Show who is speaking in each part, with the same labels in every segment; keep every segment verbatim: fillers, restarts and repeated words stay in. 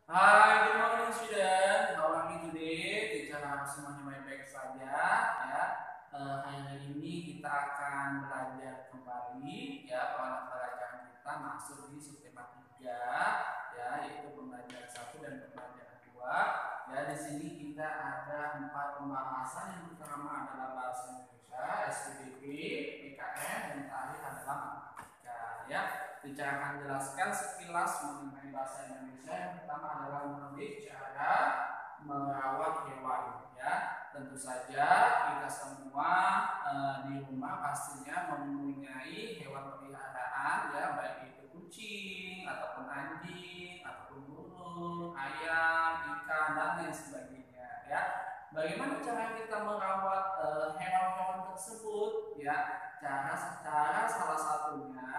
Speaker 1: Hai, good morning student. How are you today? Teacher harap semuanya baik-baik saja ya. Eh, hari ini kita akan belajar kembali ya pada pelajaran kita masuk di subtema tiga ya, yaitu pembelajaran satu dan pembelajaran dua. Ya, di sini kita ada empat pembahasan. Yang pertama adalah bahasa Indonesia, S P B B, P K M, dan terakhir adalah matematika ya. Teacher akan jelaskan sekilas mengenai bahasa Indonesia. Yang pertama adalah mengenai cara merawat hewan ya. Tentu saja kita semua e, di rumah pastinya mempunyai hewan peliharaan ya, baik itu kucing ataupun anjing ataupun burung, ayam, ikan dan lain sebagainya ya. Bagaimana cara kita merawat e, hewan-hewan tersebut ya? Cara secara salah satunya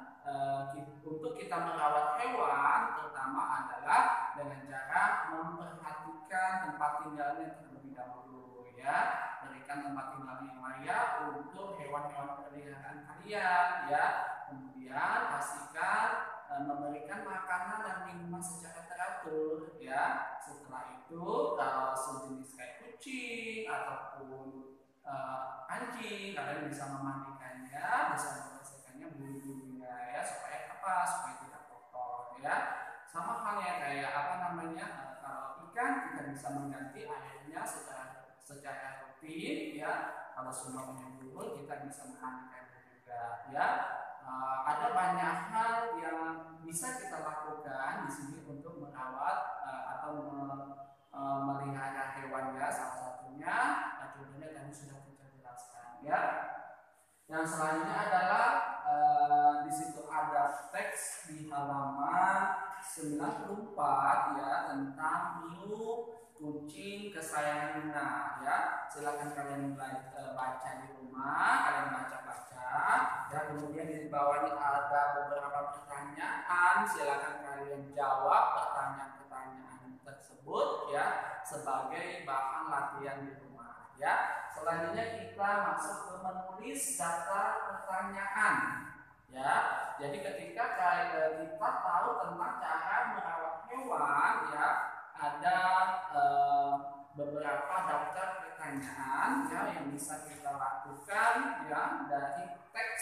Speaker 1: untuk kita merawat hewan pertama adalah dengan cara memperhatikan tempat tinggalnya terlebih dahulu ya, berikan tempat tinggalnya yang layak untuk hewan-hewan peliharaan kalian ya, kemudian pastikan e, memberikan makanan dan minuman secara teratur ya. Setelah itu kalau sejenis kayak kucing ataupun e, anjing, kalian bisa memandikannya, bisa membersihkannya bulu-bulunya ya, supaya apa? Supaya tidak kotor ya. Sama halnya kayak apa namanya, e, kalau ikan kita bisa mengganti airnya secara secara rutin ya. Kalau sudah menyembur kita bisa memandikannya juga ya. E, ada banyak hal yang bisa kita lakukan di sini untuk merawat e, atau me, e, melihara hewan ya. Salah satunya contohnya tadi sudah kita jelaskan ya. Yang selanjutnya adalah e, di situ ada teks di halaman sembilan puluh empat ya, tentang menu kucing kesayangan Nina ya. Silakan kalian baca di rumah, kalian baca-baca ya. Kemudian di bawahnya ada beberapa pertanyaan, silakan kalian jawab pertanyaan-pertanyaan tersebut ya, sebagai bahan latihan di rumah ya. Selanjutnya kita masuk ke menulis daftar pertanyaan ya. Jadi ketika kita tahu tentang cara merawat hewan ya, ada e, beberapa daftar pertanyaan ya yang bisa kita lakukan ya, dari teks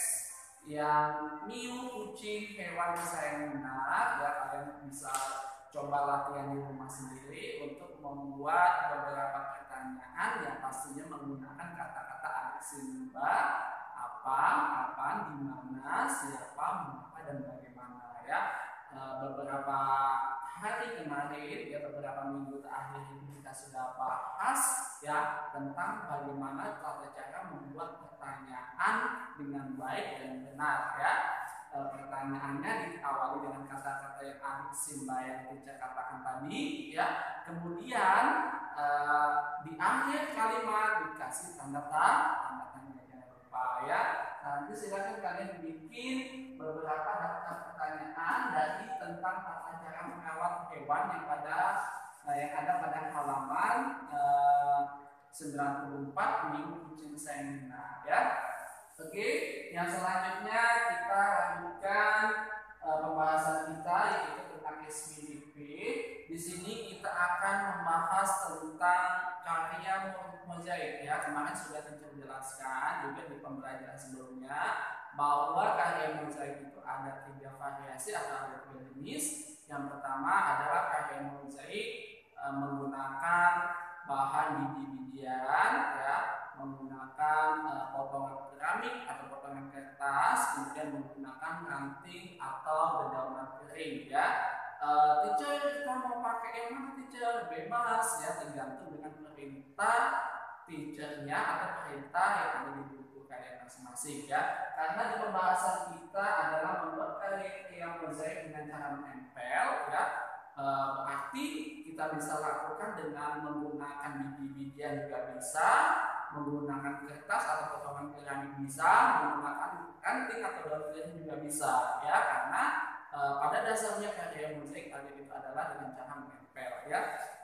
Speaker 1: yang Miu kucing hewan kesayangan ya. Kalian bisa coba latihan di rumah sendiri untuk membuat beberapa pertanyaan yang pastinya menggunakan kata-kata Simba, apa, kapan, di mana, siapa, mengapa, dan bagaimana ya. E, beberapa hari kemarin ya, beberapa minggu terakhir ini kita sudah bahas ya tentang bagaimana tata cara membuat pertanyaan dengan baik dan benar ya. E, pertanyaannya diawali dengan kata-kata yang Arik Simba yang kita katakan tadi ya. Kemudian e, di akhir kalimat dikasih tanda tanda tanya, jangan lupa ya. Nanti silakan kalian bikin beberapa daftar pertanyaan dari tentang tata cara merawat hewan yang pada e, yang ada pada halaman e, sembilan puluh empat minggu kucing kesayangan ya. Oke, yang selanjutnya kita lanjutkan e, pembahasan kita, yaitu tentang S P B B. Di sini kita akan membahas tentang karya mozaik ya. Kemarin sudah kita jelaskan juga di pembelajaran sebelumnya bahwa karya mozaik itu ada tiga variasi atau ada tiga jenis. Yang pertama adalah karya mozaik e, menggunakan bahan biji-bijian ya, menggunakan e, potongan keramik atau potongan kertas, kemudian menggunakan ranting atau dedaunan kering ya. E, teacher, kita mau pakai yang mana teacher? Bebas ya, tergantung dengan perintah teachernya atau perintah yang ada di buku kalian masing-masing ya. Karena di pembahasan kita adalah membuat karya mozaik dengan cara menempel ya. E, berarti kita bisa lakukan dengan menggunakan biji-bijian juga bisa, menggunakan kertas atau potongan keramik bisa, menggunakan ranting atau daun kering juga bisa ya. Karena e, pada dasarnya karya mozaik tadi itu adalah dengan cara menempel ya.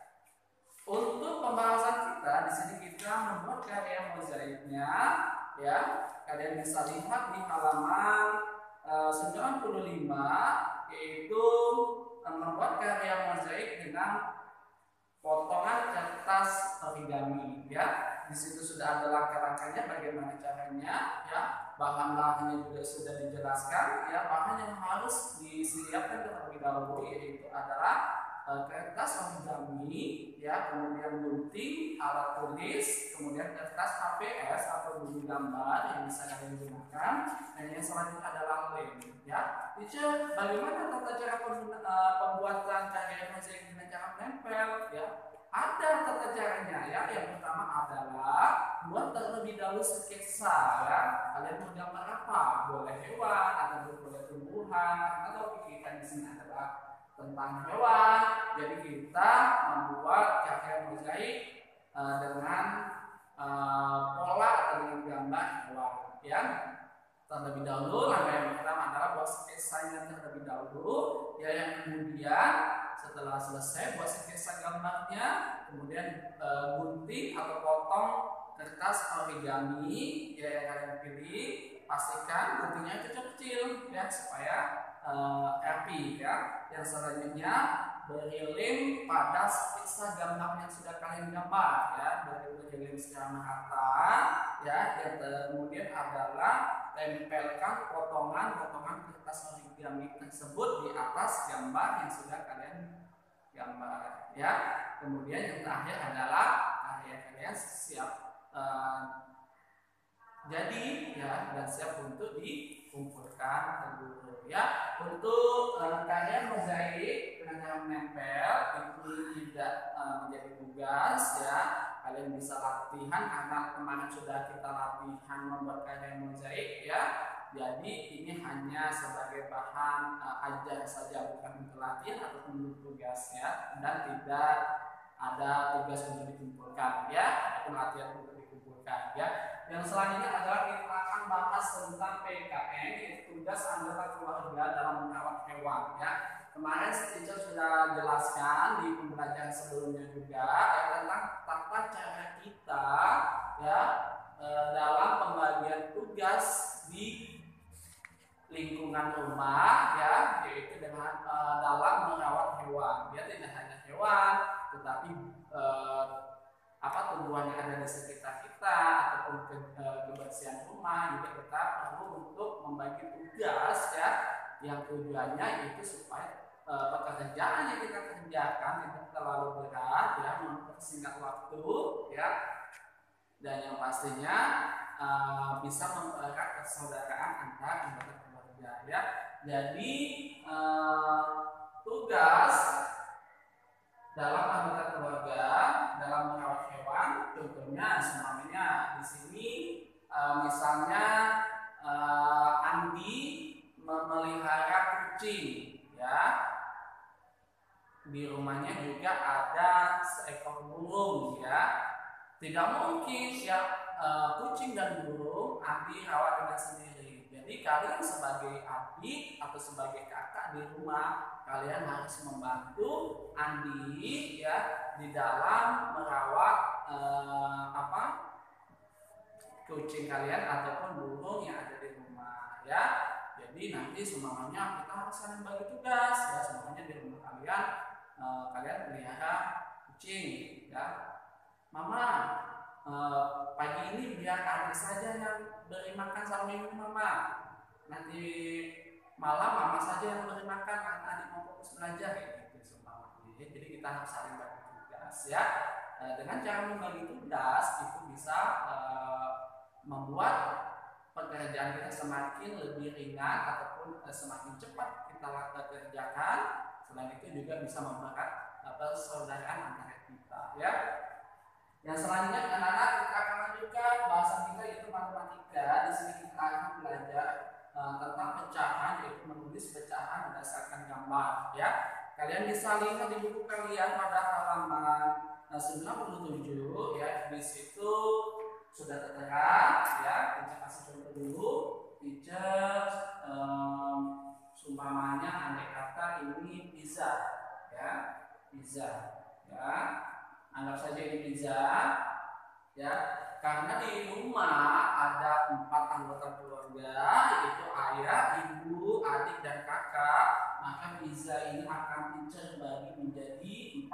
Speaker 1: Untuk pembahasan kita di sini kita membuat karya mozaiknya ya. Kalian bisa lihat di halaman e, sembilan puluh lima, yaitu membuat karya mozaik dengan potongan kertas origami ya. Di situ sudah ada langkah-langkahnya bagaimana caranya ya. Bahan-bahannya juga sudah dijelaskan ya. Bahan yang harus disiapkan terlebih dahulu yaitu adalah uh, kertas origami ya, kemudian gunting, alat tulis, kemudian kertas H P S atau buku gambar yang bisa kalian gunakan, dan yang selanjutnya adalah lem ya. Teacher, bagaimana tata cara uh, pembuatan karya mozaik dengan cara menempel ya? Ada tata caranya ya. Yang pertama adalah buat terlebih dahulu sketsa ya. Kalian mau gambar apa? Boleh hewan atau boleh tumbuhan, atau kita di sini adalah tentang hewan. Jadi kita membuat karya mozaik uh, dengan uh, pola atau dengan gambar hewan ya. Terlebih dahulu langkah yang pertama adalah buat sketsanya terlebih dahulu ya, yang kemudian setelah selesai buat sketsa gambarnya, kemudian e, gunting atau potong kertas origami ya yang kalian pilih. Pastikan guntingnya kecil-kecil ya supaya e, rapi ya. Yang selanjutnya beri lem pada sketsa gambar yang sudah kalian gambar ya, beri lem secara merata ya. Yang kemudian adalah tempelkan potongan-potongan kertas origami tersebut di atas gambar yang sudah kalian gambar ya. Kemudian yang terakhir adalah karya kalian siap uh, jadi ya, dan siap untuk dikumpulkan ke guru ya. Untuk uh, karya mozaik dengan cara menempel itu tidak uh, menjadi tugas ya. Kalian bisa latihan karena kemarin sudah kita latihan membuat karya mozaik ya. Jadi ini hanya sebagai bahan uh, ajar saja, bukan untuk latihan ataupun untuk tugas ya. Dan tidak ada tugas untuk dikumpulkan ya, ataupun latihan untuk dikumpulkan ya. Yang selanjutnya adalah kita akan bahas tentang P K N, yaitu tugas anggota keluarga dalam merawat hewan ya. Kemarin teacher sudah jelaskan di pembelajaran sebelumnya juga ya, tentang tata cara kita ya e, dalam pembagian tugas di lingkungan rumah ya, yaitu dengan e, dalam merawat hewan. Ya, tidak hanya hewan, tetapi e, apa tumbuhan yang ada di sekitar kita ataupun ke, e, kebersihan rumah juga kita perlu untuk membagi tugas ya, yang tujuannya itu supaya e, pekerjaan yang kita kerjakan tidak terlalu berat ya, mempersingkat waktu ya, dan yang pastinya e, bisa mempererat persaudaraan antar anggota keluarga ya. Jadi e, tugas dalam anggota keluarga dalam merawat hewan contohnya semuanya di sini e, misalnya e, Andi memelihara kucing ya. Di rumahnya juga ada seekor burung ya. Tidak mungkin ya e, kucing dan burung Andi rawat dengan sendiri. Jadi kalian sebagai adik atau sebagai kakak di rumah, kalian harus membantu Andi ya di dalam merawat e, apa kucing kalian ataupun burung yang ada di rumah ya. Jadi nanti semuanya kita harus saling bagi tugas ya, semuanya di rumah kalian e, kalian pelihara kucing ya. Mama e, pagi ini biar adik saja yang beri makan sama minum mama. Nanti malam mama saja yang beri makan karena adik mau fokus belajar gitu semuanya. Jadi kita harus saling bagi tugas ya. E, dengan cara membagi tugas itu bisa e, membuat pekerjaan kita semakin lebih ringan ataupun uh, semakin cepat kita kerjakan. Selain itu juga bisa mempererat uh, persaudaraan antara kita ya. Yang selanjutnya anak-anak kita akan lanjutkan bahasan kita yaitu matematika. Di sini kita akan belajar uh, tentang pecahan, yaitu menulis pecahan berdasarkan gambar ya. Kalian bisa lihat di buku kalian pada halaman uh, sembilan puluh tujuh ya. Di situ sudah tertera ya. Kita kasih contoh dulu. Teacher um, sumpamanya andai kata ini pizza ya, pizza ya, anggap saja ini pizza ya. Karena di rumah ada empat anggota keluarga, yaitu ayah, ibu, adik dan kakak, maka pizza ini akan teacher bagi menjadi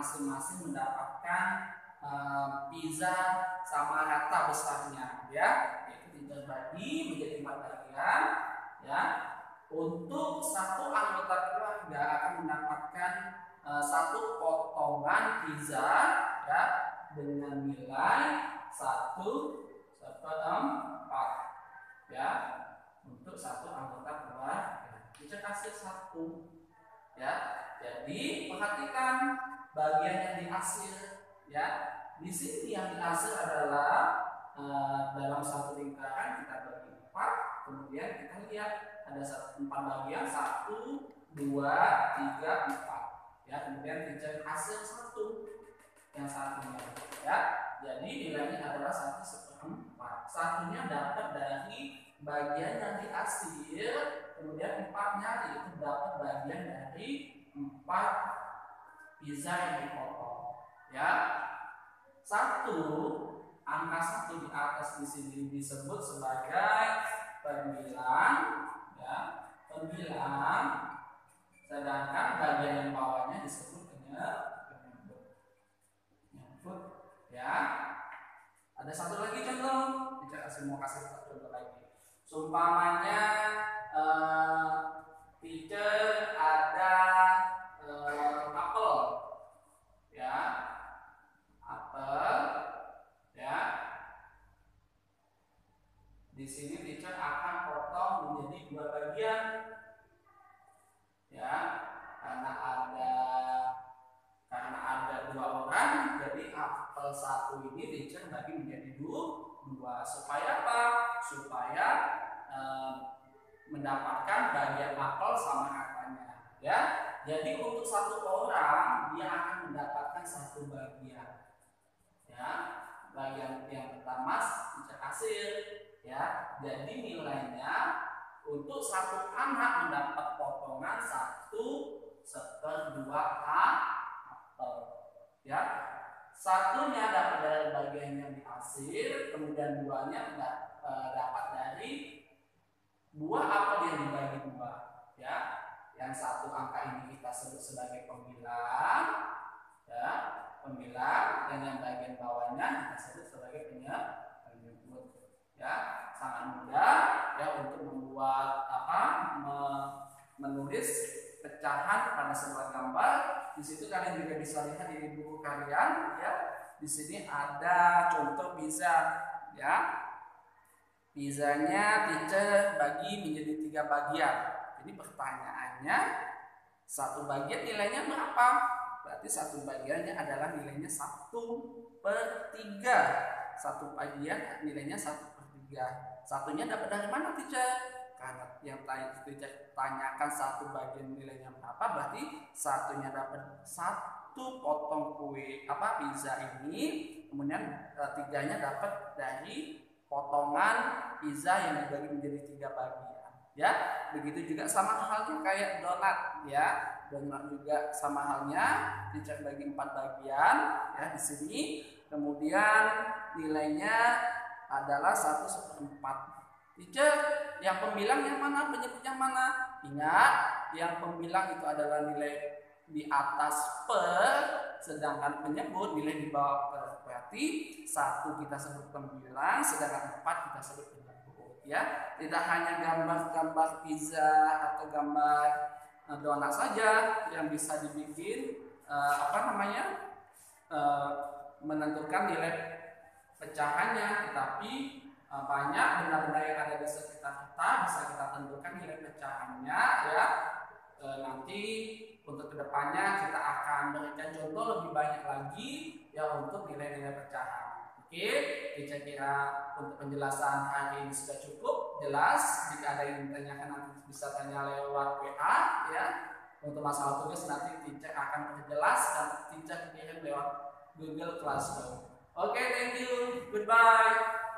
Speaker 1: masing-masing mendapatkan uh, pizza sama rata besarnya, ya. Yaitu teacher bagi menjadi empat bagian, ya. Untuk satu anggota keluarga akan mendapatkan uh, satu potongan pizza, ya, dengan nilai satu seperempat, ya, untuk satu anggota keluarga. Kita kasih satu, ya. Jadi perhatikan bagian yang dihasil, ya. Di sini yang dihasil adalah uh, dalam satu lingkaran kita bagi empat, kemudian kita lihat ada satu, empat bagian, satu, dua, tiga, empat, ya. Kemudian teacher hasil satu, yang satunya, ya. Jadi nilainya adalah satu seperempat. Satunya dapat dari bagian yang dihasil, kemudian empatnya itu dapat bagian dari empat pizza yang dipotong, ya. Satu, angka satu di atas di sini disebut sebagai pembilang, ya, pembilang. Sedangkan bagian yang bawahnya disebut penyebut, penyebut, ya. Ada satu lagi contoh, kita kasih mau kasih satu contoh lagi. Seumpamanya eh, teacher ada eh, apel, ya, apel, ya. Di sini teacher akan potong menjadi dua bagian, ya, karena ada karena ada dua orang, jadi apel satu ini teacher bagi menjadi dua, dua supaya apa? Supaya eh, mendapatkan bagian apel sama katanya, ya. Jadi untuk satu orang dia akan mendapatkan satu bagian, ya. Bagian yang pertama teacher hasil, ya. Jadi nilainya untuk satu anak mendapat potongan satu seperdua apel, ya. Satunya dapat dari bagian yang dihasil, kemudian duanya dapat dari buah apel yang dibagi dua, ya. Yang satu angka ini kita sebut sebagai pembilang, ya, pembilang, dan yang bagian bawahnya kita sebut sebagai penyebut, ya. Sangat mudah, ya, untuk membuat apa menulis pecahan pada sebuah gambar. Di situ kalian juga bisa lihat di buku kalian, ya. Di sini ada contoh pizza, ya. Pizzanya teacher bagi menjadi tiga bagian. Jadi pertanyaannya, satu bagian nilainya berapa? Berarti satu bagiannya adalah nilainya satu per tiga. Satu bagian nilainya satu per tiga. Satunya dapat dari mana teacher? Karena yang teacher tanyakan satu bagian nilainya berapa, berarti satunya dapat satu potong kue apa pizza ini, kemudian e, tiganya dapat dari potongan pizza yang dibagi menjadi tiga bagian, ya. Begitu juga sama halnya kayak donat, ya. Donat juga sama halnya teacher bagi empat bagian, ya, di sini. Kemudian nilainya adalah satu seperempat. Teacher, yang pembilang yang mana, penyebut yang mana? Ingat, yang pembilang itu adalah nilai di atas per, sedangkan penyebut nilai di bawah per. Berarti satu kita sebut pembilang, sedangkan empat kita sebut penyebut, ya. Tidak hanya gambar-gambar pizza atau gambar uh, donat saja yang bisa dibikin uh, apa namanya uh, menentukan nilai pecahannya, tetapi uh, banyak benda-benda yang ada di sekitar kita bisa kita tentukan nilai pecahannya, ya. E, nanti untuk kedepannya kita akan berikan contoh lebih banyak lagi, ya, untuk nilai-nilai pecahan. Oke, saya kira untuk penjelasan hari ini sudah cukup jelas. Jika ada yang ditanyakan nanti bisa tanya lewat W A, ya. Untuk masalah tugas nanti teacher akan perjelas dan teacher kirim lewat Google Classroom. Oke, thank you, goodbye.